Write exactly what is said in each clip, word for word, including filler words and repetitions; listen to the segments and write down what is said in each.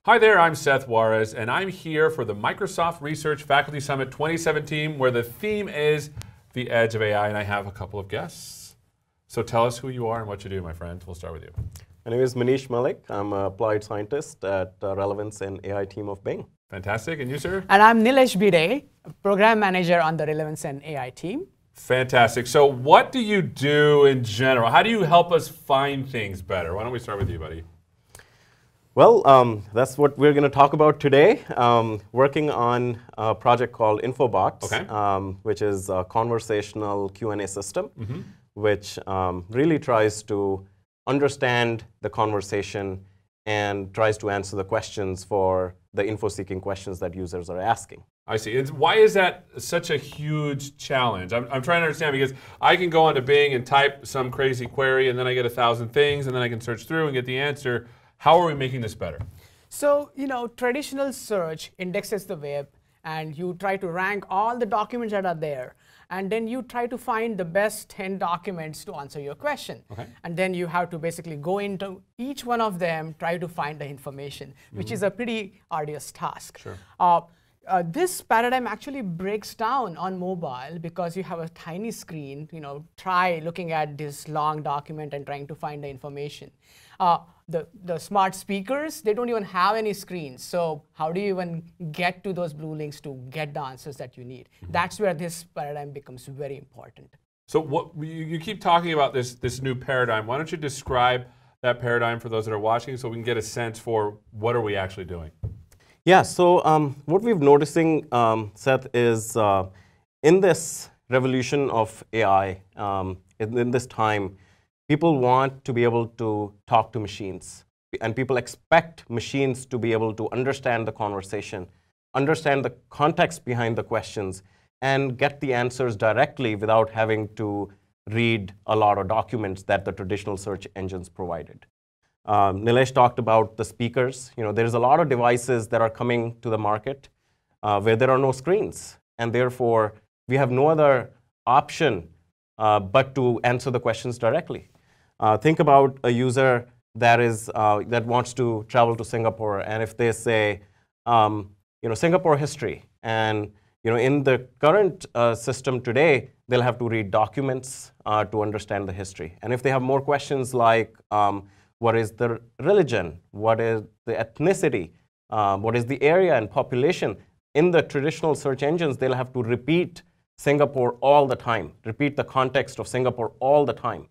Hi there, I'm Seth Juarez, and I'm here for the Microsoft Research Faculty Summit twenty seventeen, where the theme is the edge of A I, and I have a couple of guests. So tell us who you are and what you do, my friend. We'll start with you. My name is Manish Malik. I'm an applied scientist at uh, Relevance and A I team of Bing. Fantastic. And you, sir? And I'm Nilesh, Bhide, program manager on the Relevance and A I team. Fantastic. So what do you do in general? How do you help us find things better? Why don't we start with you, buddy? Well, um, that's what we're going to talk about today. Um, working on a project called InfoBots, okay. um, which is a conversational Q and A system, mm-hmm. which um, really tries to understand the conversation and tries to answer the questions for the info-seeking questions that users are asking. I see. It's, why is that such a huge challenge? I'm, I'm trying to understand, because I can go onto Bing and type some crazy query, and then I get a thousand things, and then I can search through and get the answer. How are we making this better? So, you know, traditional search indexes the web, and you try to rank all the documents that are there. And then you try to find the best ten documents to answer your question. Okay. And then you have to basically go into each one of them, try to find the information, mm-hmm. which is a pretty arduous task. Sure. Uh, uh, this paradigm actually breaks down on mobile because you have a tiny screen. You know, try looking at this long document and trying to find the information. Uh, the, the smart speakers, they don't even have any screens. So how do you even get to those blue links to get the answers that you need? Mm-hmm. That's where this paradigm becomes very important. So what you, you keep talking about this, this new paradigm. Why don't you describe that paradigm for those that are watching so we can get a sense for what are we actually doing? Yeah, so um, what we're noticing, um, Seth, is uh, in this revolution of A I, um, in, in this time, people want to be able to talk to machines, and people expect machines to be able to understand the conversation, understand the context behind the questions, and get the answers directly without having to read a lot of documents that the traditional search engines provided. Um, Nilesh talked about the speakers. You know, there's a lot of devices that are coming to the market uh, where there are no screens, and therefore we have no other option uh, but to answer the questions directly. Uh, think about a user that is uh, that wants to travel to Singapore, and if they say, um, you know, Singapore history, and you know, in the current uh, system today, they'll have to read documents uh, to understand the history. And if they have more questions like, um, what is the religion, what is the ethnicity, uh, what is the area and population, in the traditional search engines, they'll have to repeat Singapore all the time, repeat the context of Singapore all the time.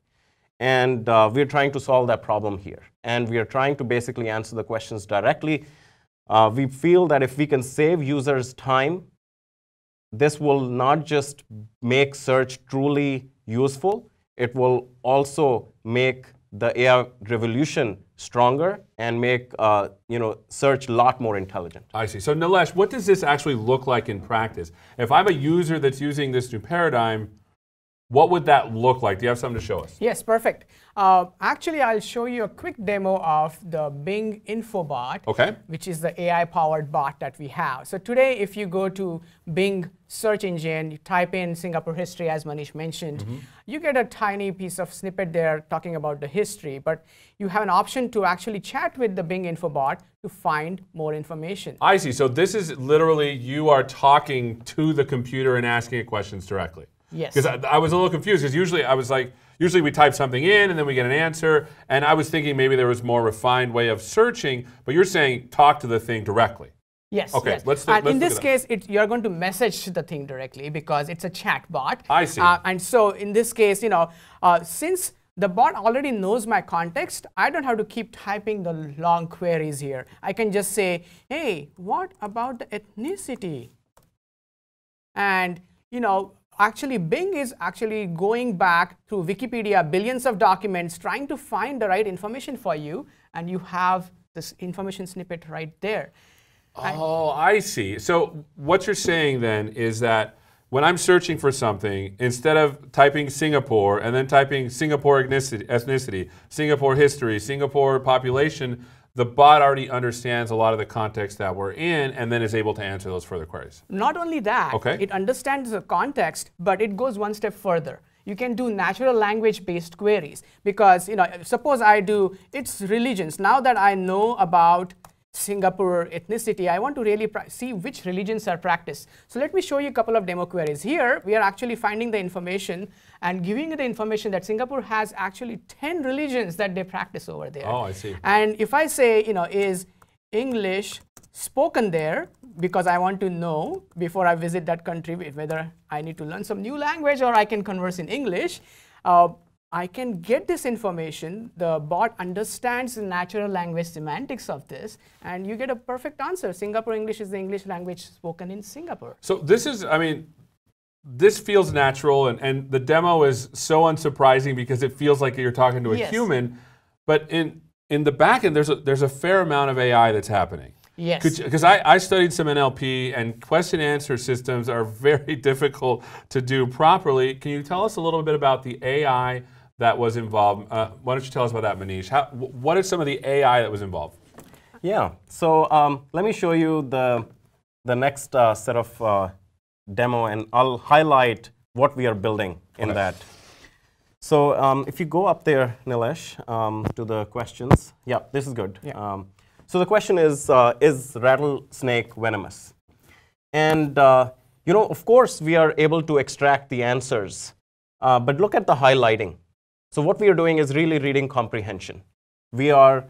And uh, we're trying to solve that problem here. And we are trying to basically answer the questions directly. Uh, we feel that if we can save users time, this will not just make search truly useful, it will also make the A I revolution stronger and make uh, you know, search a lot more intelligent. I see. So Nilesh, what does this actually look like in practice? If I'm a user that's using this new paradigm, what would that look like? Do you have something to show us? Yes, perfect. Uh, actually, I'll show you a quick demo of the Bing InfoBot, okay. which is the A I-powered bot that we have. So today, if you go to Bing search engine, you type in Singapore history, as Manish mentioned, mm-hmm. you get a tiny piece of snippet there talking about the history, but you have an option to actually chat with the Bing InfoBot to find more information. I see. So this is literally you are talking to the computer and asking it questions directly. Yes. Because I, I was a little confused, because usually I was like, usually we type something in and then we get an answer, and I was thinking maybe there was a more refined way of searching, but you're saying talk to the thing directly. Yes. Okay, yes. let's And let's in this case, it, you're going to message the thing directly because it's a chat bot. I see. Uh, and so in this case, you know, uh, since the bot already knows my context, I don't have to keep typing the long queries here. I can just say, hey, what about the ethnicity? And, you know, actually, Bing is actually going back through Wikipedia, billions of documents, trying to find the right information for you, and you have this information snippet right there. Oh, I see. So what you're saying then is that when I'm searching for something, instead of typing Singapore and then typing Singapore ethnicity, ethnicity, Singapore history, Singapore population, the bot already understands a lot of the context that we're in and then is able to answer those further queries. Not only that, okay. it understands the context, but it goes one step further. You can do natural language based queries because, you know, suppose I do its religions. Now that I know about Singapore ethnicity, I want to really see which religions are practiced. So let me show you a couple of demo queries. Here, we are actually finding the information and giving you the information that Singapore has actually ten religions that they practice over there. Oh, I see. And if I say, you know, is English spoken there, because I want to know before I visit that country whether I need to learn some new language or I can converse in English, uh, I can get this information. The bot understands the natural language semantics of this, and you get a perfect answer. Singapore English is the English language spoken in Singapore. So this is, I mean, this feels natural, and, and the demo is so unsurprising because it feels like you're talking to a yes. human. But in, in the back end, there's a, there's a fair amount of A I that's happening. Yes. Because I, I studied some N L P, and question answer systems are very difficult to do properly. Can you tell us a little bit about the A I that was involved? Uh, why don't you tell us about that, Manish? How, what is some of the A I that was involved? Yeah, so um, let me show you the, the next uh, set of uh, demo, and I'll highlight what we are building in okay. that. So um, if you go up there, Nilesh, um, to the questions. Yeah, this is good. Yeah. Um, so the question is, uh, is rattlesnake venomous? And uh, you know, of course, we are able to extract the answers, uh, but look at the highlighting. So what we are doing is really reading comprehension. We are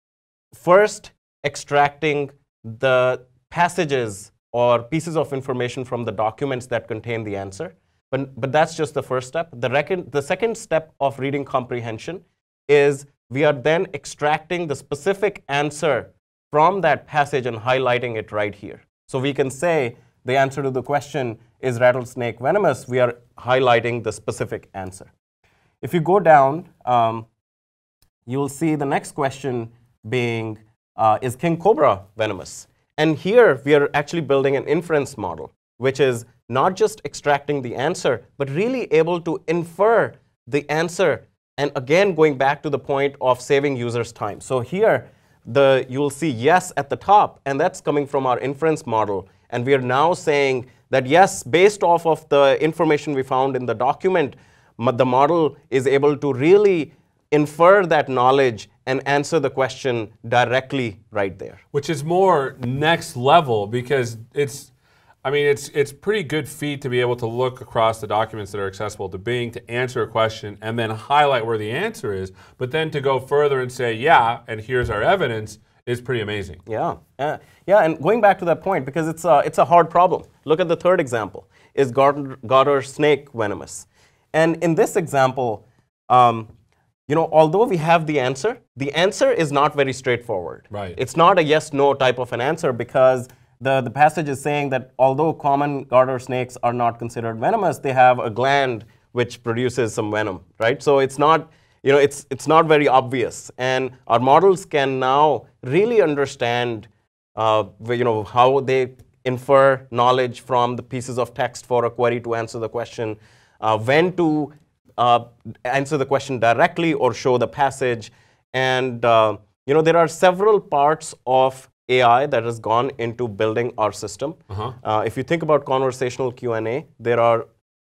first extracting the passages or pieces of information from the documents that contain the answer. But, but that's just the first step. The, recon, the second step of reading comprehension is we are then extracting the specific answer from that passage and highlighting it right here. So we can say the answer to the question, is rattlesnake venomous? We are highlighting the specific answer. If you go down, um, you'll see the next question being, uh, is king cobra venomous? And here, we are actually building an inference model, which is not just extracting the answer, but really able to infer the answer. And again, going back to the point of saving users time. So here, the, you'll see yes at the top, and that's coming from our inference model. And we are now saying that yes, based off of the information we found in the document, the model is able to really infer that knowledge and answer the question directly right there. Which is more next level, because it's, I mean, it's it's pretty good feat to be able to look across the documents that are accessible to Bing to answer a question and then highlight where the answer is, but then to go further and say, yeah, and here's our evidence, is pretty amazing. Yeah, uh, yeah, and going back to that point, because it's a, it's a hard problem. Look at the third example. Is garter, garter snake venomous? And in this example, um, you know, although we have the answer, the answer is not very straightforward. Right. It's not a yes/no type of an answer, because the, the passage is saying that although common garter snakes are not considered venomous, they have a gland which produces some venom, right? So it's not, you know, it's, it's not very obvious. And our models can now really understand, uh, you know, how they infer knowledge from the pieces of text for a query to answer the question, uh, when to uh, answer the question directly or show the passage. And uh, you know, there are several parts of A I that has gone into building our system. Uh-huh. Uh, if you think about conversational Q and A, there are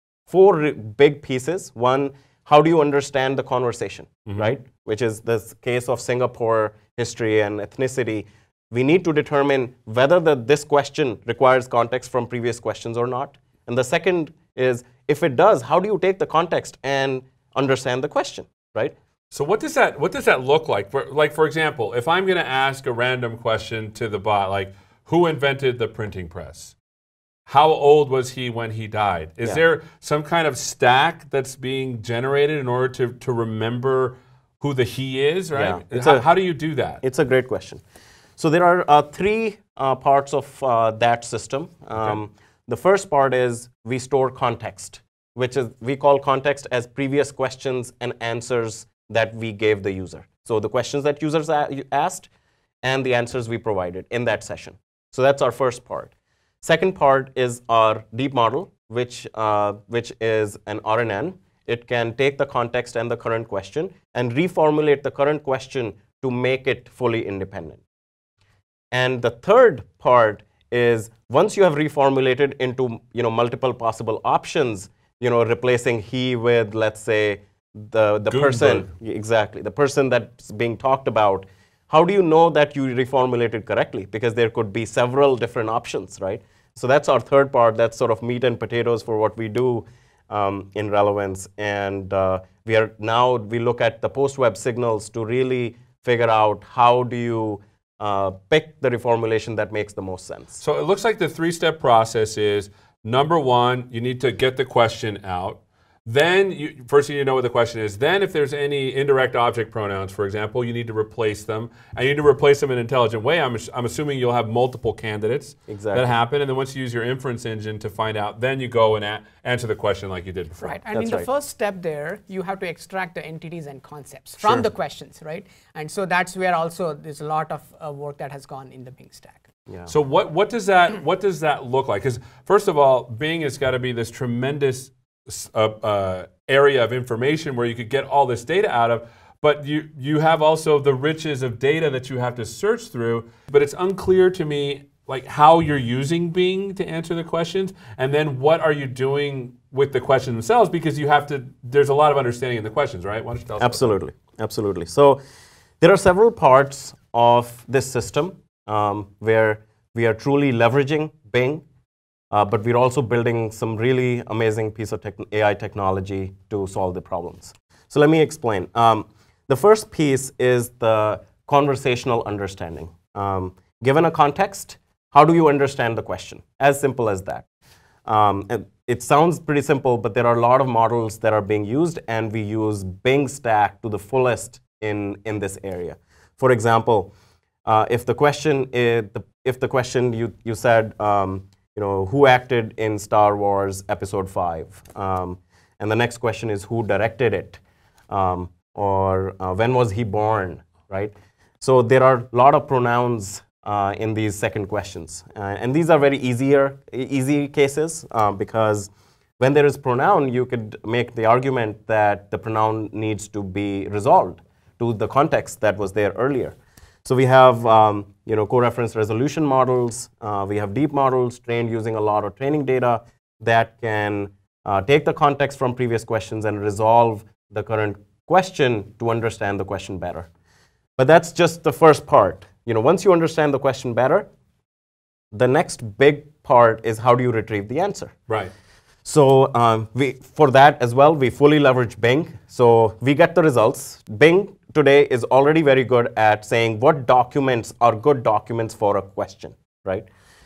four big pieces. One, how do you understand the conversation, mm-hmm. right? Which is this case of Singapore history and ethnicity. We need to determine whether the, this question requires context from previous questions or not. And the second is, if it does, how do you take the context and understand the question, right? So what does that what does that look like? For, like for example, if I'm going to ask a random question to the bot, like who invented the printing press? How old was he when he died? Is yeah. there some kind of stack that's being generated in order to to remember who the he is, right? Yeah. How, a, how do you do that? It's a great question. So there are uh, three uh, parts of uh, that system. Um, okay. The first part is we store context, which is we call context as previous questions and answers that we gave the user. So the questions that users asked and the answers we provided in that session. So that's our first part. Second part is our deep model, which, uh, which is an R N N. It can take the context and the current question and reformulate the current question to make it fully independent. And the third part is once you have reformulated into you know, multiple possible options, you know, replacing he with, let's say, the, the person, exactly, the person that's being talked about, how do you know that you reformulated correctly? Because there could be several different options, right? So that's our third part. That's sort of meat and potatoes for what we do um, in relevance. And uh, we are now, we look at the post-web signals to really figure out how do you uh, pick the reformulation that makes the most sense. So it looks like the three-step process is, number one, you need to get the question out. Then, you, first you need to know what the question is. Then if there's any indirect object pronouns, for example, you need to replace them. And you need to replace them in an intelligent way. I'm, I'm assuming you'll have multiple candidates exactly. that happen. And then once you use your inference engine to find out, then you go and a answer the question like you did before. Right, and That's in the right. first step there, you have to extract the entities and concepts from Sure. the questions, right? And so that's where also there's a lot of uh, work that has gone in the Bing stack. Yeah. So what, what, does that, what does that look like? Because first of all, Bing has got to be this tremendous uh, uh, area of information where you could get all this data out of, but you, you have also the riches of data that you have to search through, but it's unclear to me like how you're using Bing to answer the questions, and then what are you doing with the questions themselves, because you have to, there's a lot of understanding in the questions, right? Why don't you tell us Absolutely, absolutely. So there are several parts of this system um, where we are truly leveraging Bing, Uh, but we're also building some really amazing piece of tech A I technology to solve the problems. So let me explain. Um, the first piece is the conversational understanding. Um, given a context, how do you understand the question? As simple as that. Um, it, it sounds pretty simple, but there are a lot of models that are being used, and we use Bing stack to the fullest in, in this area. For example, uh, if the question is, the, if the question you, you said, um, you know, who acted in Star Wars Episode five? Um, and the next question is who directed it? Um, or uh, when was he born, right? So there are a lot of pronouns uh, in these second questions. Uh, and these are very easier, easy cases uh, because when there is pronoun, you could make the argument that the pronoun needs to be resolved to the context that was there earlier. So we have um, you know, co-reference resolution models. Uh, we have deep models trained using a lot of training data that can uh, take the context from previous questions and resolve the current question to understand the question better. But that's just the first part. You know, once you understand the question better, the next big part is how do you retrieve the answer? Right. So um, we, for that as well, we fully leverage Bing. So we get the results. Bing today is already very good at saying what documents are good documents for a question, right?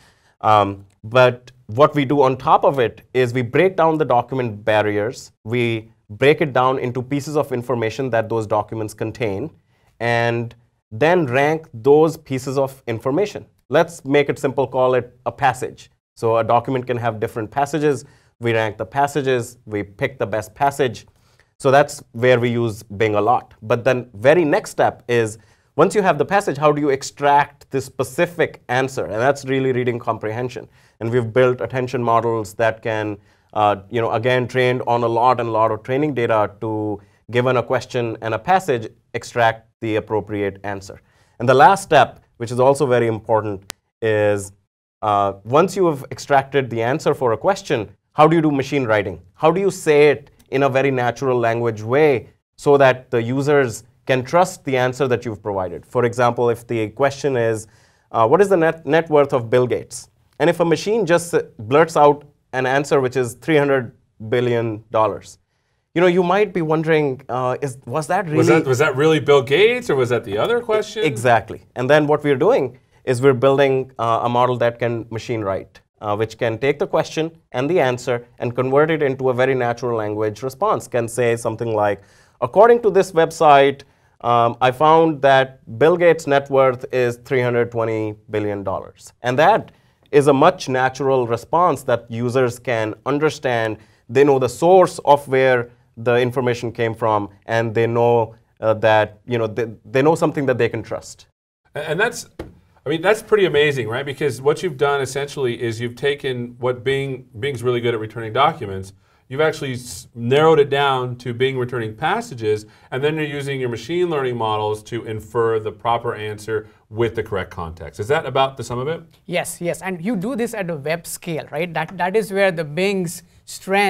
Um, but what we do on top of it is we break down the document barriers. We break it down into pieces of information that those documents contain, and then rank those pieces of information. Let's make it simple, call it a passage. So a document can have different passages. We rank the passages, we pick the best passage. So that's where we use Bing a lot. But then very next step is, once you have the passage, how do you extract the specific answer? And that's really reading comprehension. And we've built attention models that can, uh, you know, again, trained on a lot and a lot of training data to, given a question and a passage, extract the appropriate answer. And the last step, which is also very important, is uh, once you have extracted the answer for a question, how do you do machine writing? How do you say it in a very natural language way so that the users can trust the answer that you've provided? For example, if the question is, uh, what is the net, net worth of Bill Gates? And if a machine just blurts out an answer which is three hundred billion dollars, you know, you might be wondering, uh, is, was that really? Was that, was that really Bill Gates, or was that the other question? Exactly. And then what we're doing is we're building uh, a model that can machine write. Uh, which can take the question and the answer and convert it into a very natural language response. Can say something like, according to this website, um, I found that Bill Gates' net worth is three hundred twenty billion dollars. And that is a much natural response that users can understand. They know the source of where the information came from, and they know uh, that, you know, they, they know something that they can trust. And that's, I mean, that's pretty amazing, right? Because what you've done essentially is you've taken what Bing, Bing's really good at returning documents, you've actually s narrowed it down to Bing returning passages, and then you're using your machine learning models to infer the proper answer with the correct context. Is that about the sum of it? Yes, yes, and you do this at a web scale, right? That, that is where the Bing's strength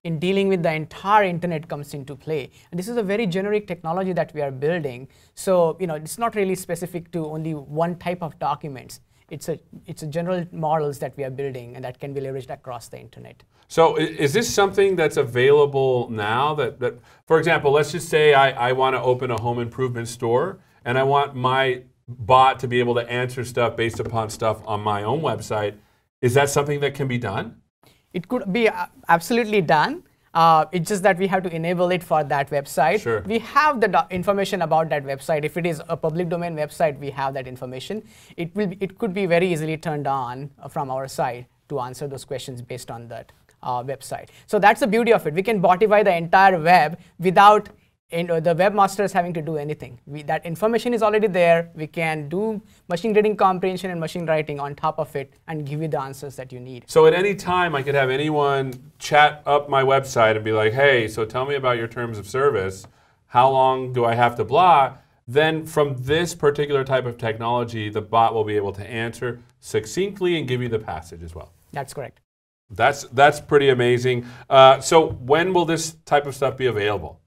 in dealing with the entire internet comes into play. And this is a very generic technology that we are building. So, you know, it's not really specific to only one type of documents. It's a, it's a general models that we are building and that can be leveraged across the internet. So is this something that's available now? That, that for example, let's just say I, I want to open a home improvement store and I want my bot to be able to answer stuff based upon stuff on my own website. Is that something that can be done? It could be uh, absolutely done. Uh, it's just that we have to enable it for that website. Sure. We have the information about that website. If it is a public domain website, we have that information. It will. Be, it could be very easily turned on uh, from our side to answer those questions based on that uh, website. So that's the beauty of it. We can botify the entire web without in, uh, the webmasters having to do anything. We, that information is already there. We can do machine reading comprehension and machine writing on top of it and give you the answers that you need. So at any time, I could have anyone chat up my website and be like, hey, so tell me about your terms of service. How long do I have to blah? Then from this particular type of technology, the bot will be able to answer succinctly and give you the passage as well. That's correct. That's, that's pretty amazing. Uh, so when will this type of stuff be available?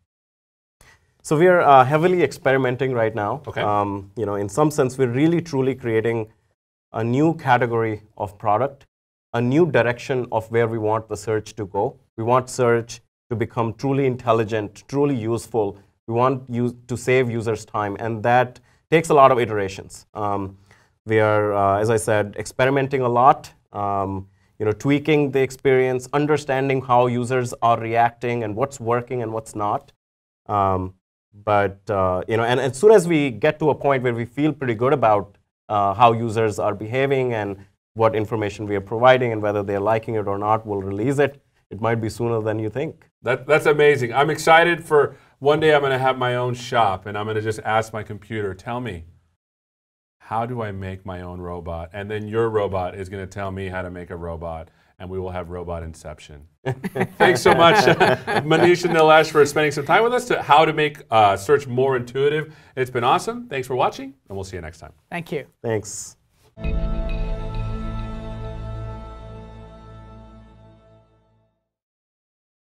So we are uh, heavily experimenting right now. Okay. Um, you know, in some sense, we're really truly creating a new category of product, a new direction of where we want the search to go. We want search to become truly intelligent, truly useful. We want you to save users time, and that takes a lot of iterations. Um, we are, uh, as I said, experimenting a lot. Um, you know, tweaking the experience, understanding how users are reacting and what's working and what's not. Um, But uh, you know, and as soon as we get to a point where we feel pretty good about uh, how users are behaving and what information we are providing and whether they're liking it or not, we'll release it. It might be sooner than you think. That, that's amazing. I'm excited for one day I'm going to have my own shop and I'm going to just ask my computer, tell me, how do I make my own robot? And then your robot is going to tell me how to make a robot. And we will have robot inception. Thanks so much, Manish and Nilesh, for spending some time with us to how to make uh, search more intuitive. It's been awesome. Thanks for watching, and we'll see you next time. Thank you. Thanks.